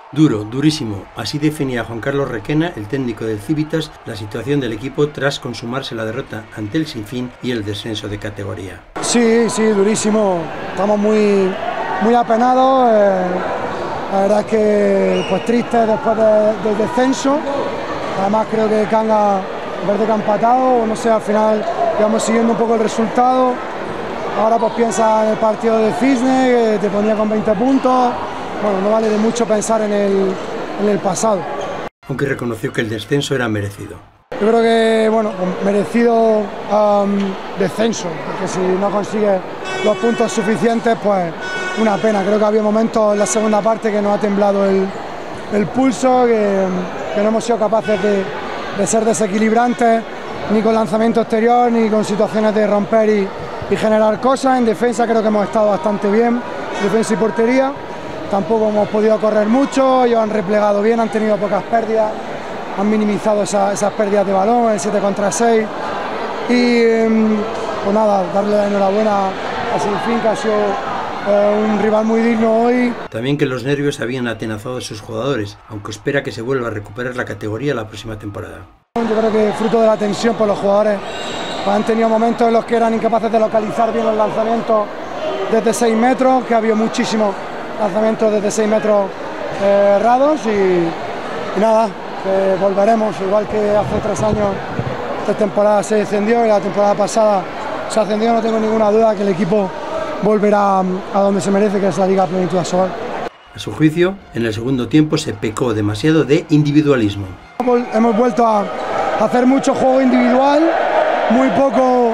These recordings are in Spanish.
Duro, durísimo. Así definía Juan Carlos Requena, el técnico del Civitas, la situación del equipo tras consumarse la derrota ante el Sinfín y el descenso de categoría. Sí, durísimo. Estamos muy apenados. La verdad es que pues triste después del descenso. Además creo que Cangas, verde que ha empatado, no sé, al final íbamos siguiendo un poco el resultado. Ahora pues piensa en el partido de Cisne, que te ponía con 20 puntos. Bueno, no vale de mucho pensar en el pasado. Aunque reconoció que el descenso era merecido. Yo creo que, bueno, merecido descenso, porque si no consigue los puntos suficientes, pues una pena. Creo que había momentos en la segunda parte que nos ha temblado el pulso, que no hemos sido capaces de ser desequilibrantes, ni con lanzamiento exterior, ni con situaciones de romper y generar cosas. En defensa creo que hemos estado bastante bien, defensa y portería. Tampoco hemos podido correr mucho, ellos han replegado bien, han tenido pocas pérdidas, han minimizado esas pérdidas de balón, el 7 contra 6. Y pues nada, darle la enhorabuena a Sinfín, que ha sido un rival muy digno hoy. También que los nervios habían atenazado a sus jugadores, aunque espera que se vuelva a recuperar la categoría la próxima temporada. Yo creo que fruto de la tensión, pues los jugadores han tenido momentos en los que eran incapaces de localizar bien los lanzamientos desde 6 metros, que ha habido muchísimos lanzamientos desde 6 metros errados y nada, que volveremos, igual que hace 3 años. Esta temporada se descendió y la temporada pasada se ascendió. No tengo ninguna duda que el equipo volverá a donde se merece, que es la Liga Plenitud Asobal. A su juicio, en el segundo tiempo se pecó demasiado de individualismo. Hemos vuelto a hacer mucho juego individual, muy poco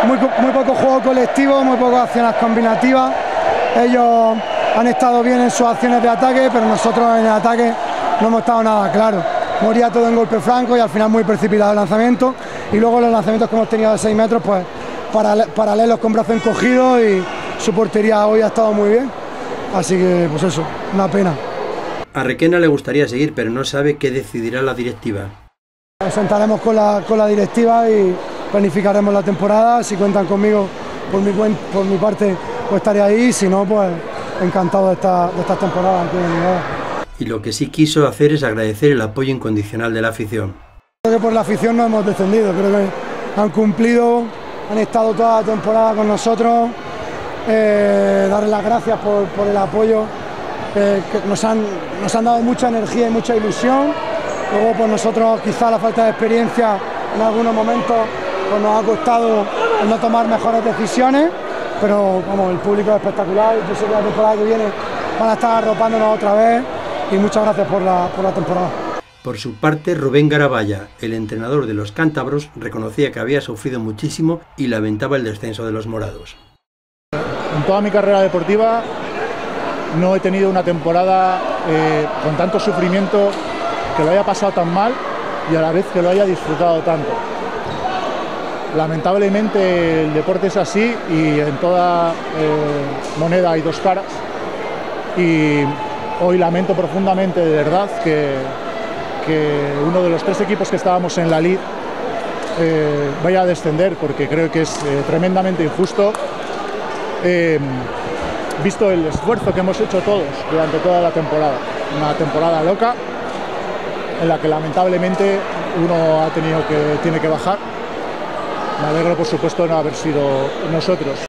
juego colectivo, muy pocas acciones combinativas. Ellos han estado bien en sus acciones de ataque, pero nosotros en el ataque no hemos estado nada claro. Moría todo en golpe franco y al final muy precipitado el lanzamiento. Y luego los lanzamientos que hemos tenido de 6 metros, pues paralelos con brazos encogidos, y su portería hoy ha estado muy bien. Así que, pues eso, una pena. A Requena le gustaría seguir, pero no sabe qué decidirá la directiva. Nos sentaremos con la directiva y planificaremos la temporada. Si cuentan conmigo, por mi parte, pues estaré ahí. Si no, pues encantado de esta temporada aquí en Ligada. Y lo que sí quiso hacer es agradecer el apoyo incondicional de la afición. Creo que por la afición no hemos descendido, creo que han cumplido, han estado toda la temporada con nosotros. Darles las gracias por el apoyo, que nos han dado mucha energía y mucha ilusión. Luego pues nosotros quizá la falta de experiencia en algunos momentos pues nos ha costado no tomar mejores decisiones, pero vamos, el público es espectacular. Yo sé que la temporada que viene van a estar arropándonos otra vez, y muchas gracias por la temporada. Por su parte, Rubén Garabaya, el entrenador de los cántabros, reconocía que había sufrido muchísimo y lamentaba el descenso de los morados. En toda mi carrera deportiva no he tenido una temporada con tanto sufrimiento, que lo haya pasado tan mal y a la vez que lo haya disfrutado tanto. Lamentablemente el deporte es así, y en toda moneda hay 2 caras, y hoy lamento profundamente, de verdad, que uno de los 3 equipos que estábamos en la Liga vaya a descender, porque creo que es tremendamente injusto, visto el esfuerzo que hemos hecho todos durante toda la temporada. Una temporada loca, en la que lamentablemente uno tiene que bajar. Me alegro, por supuesto, de no haber sido nosotros.